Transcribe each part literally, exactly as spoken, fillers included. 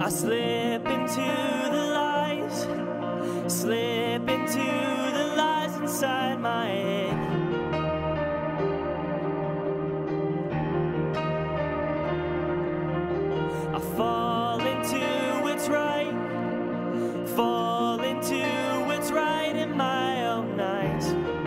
slip into the lies, slip into the lies inside my head. I fall into what's right, fall into what's right in my own eyes.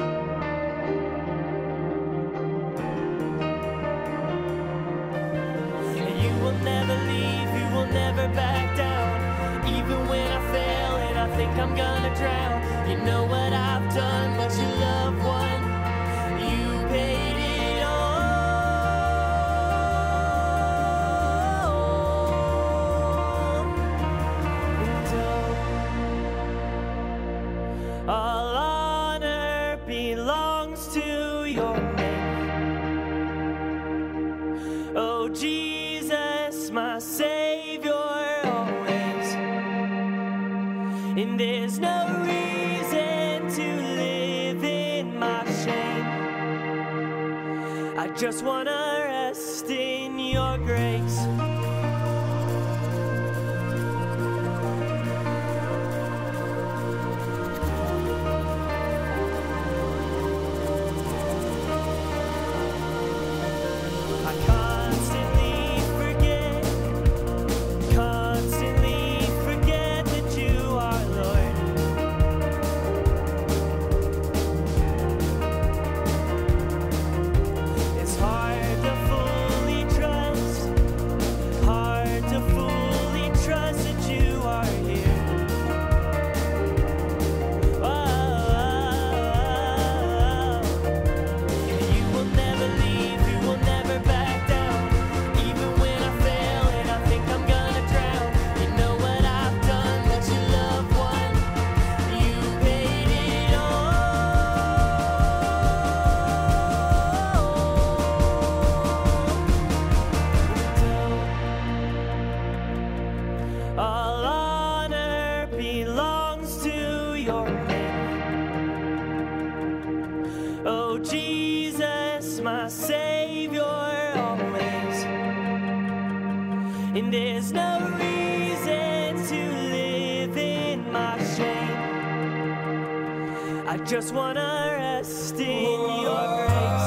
And you will never leave, you will never back down. Even when I fail and I think I'm gonna drown, you know what I've done, but you love one. You paid it all. And oh, all honor belongs to your name. Oh Jesus, my Savior. And there's no reason to live in my shame. I just wanna rest in your grace. I constantly forget, constantly forget that you are Lord. It's hard to fully trust, hard to fully trust that you are here. Oh, you will never leave, you will never back down. Even when I fail and I think I'm gonna drown, you know what I've done, but you love one. You paid it all. All honor belongs to your name. Oh Jesus, my Savior always. And there's no reason to live in my shame. I just wanna rest in your grace.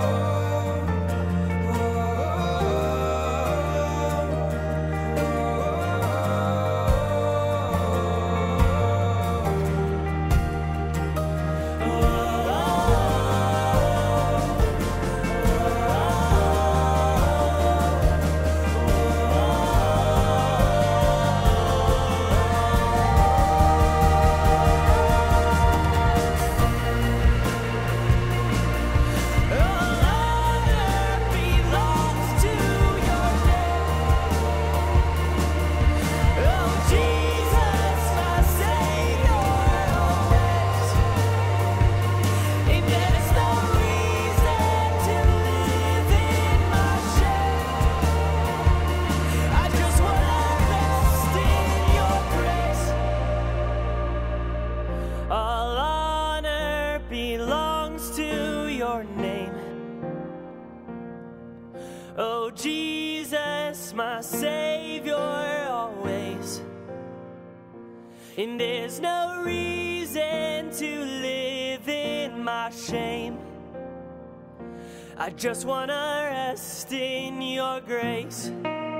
All honor belongs to your name. Oh Jesus, my Savior always. And there's no reason to live in my shame. I just wanna rest in your grace.